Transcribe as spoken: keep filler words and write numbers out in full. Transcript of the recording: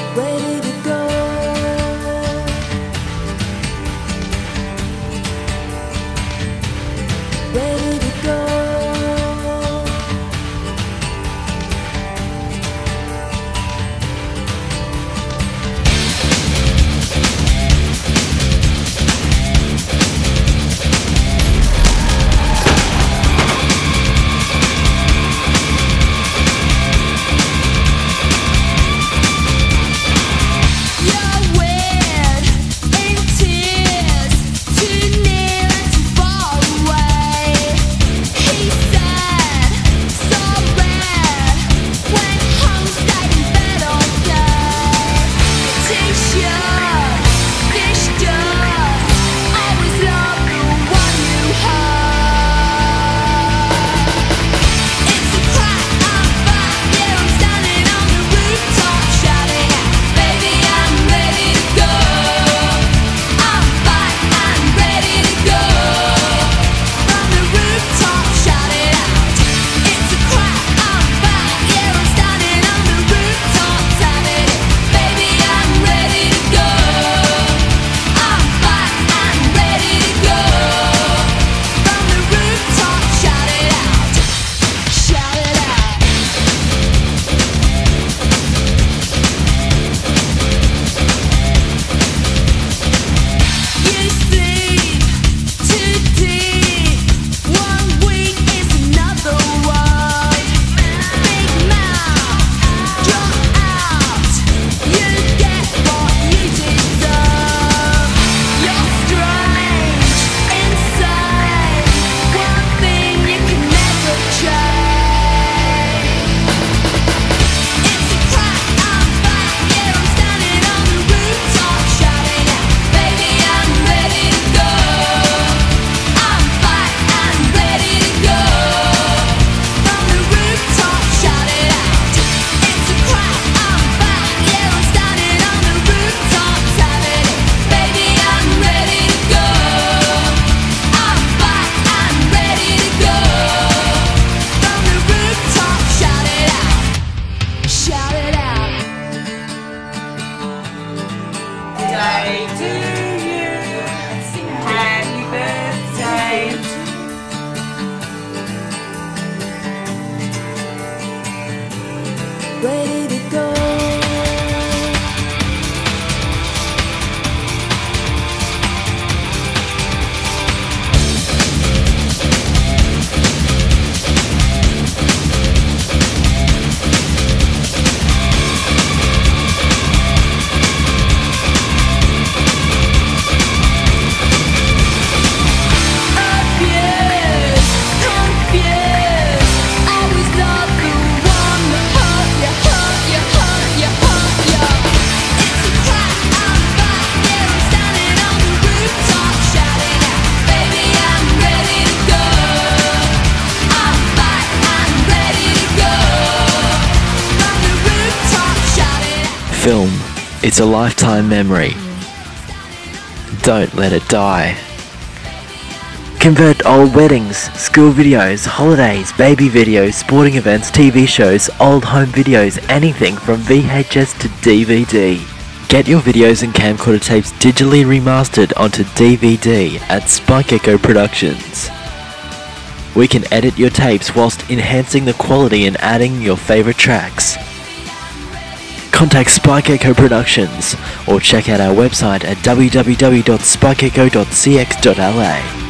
Ready to go. Ready to go. Birthday to you, happy birthday. Ready to go. Film, it's a lifetime memory. Don't let it die. Convert old weddings, school videos, holidays, baby videos, sporting events, T V shows, old home videos, anything from V H S to D V D. Get your videos and camcorder tapes digitally remastered onto D V D at Spike Echo Productions. We can edit your tapes whilst enhancing the quality and adding your favourite tracks. Contact Spike Echo Productions or check out our website at w w w dot spike echo dot c x dot l a.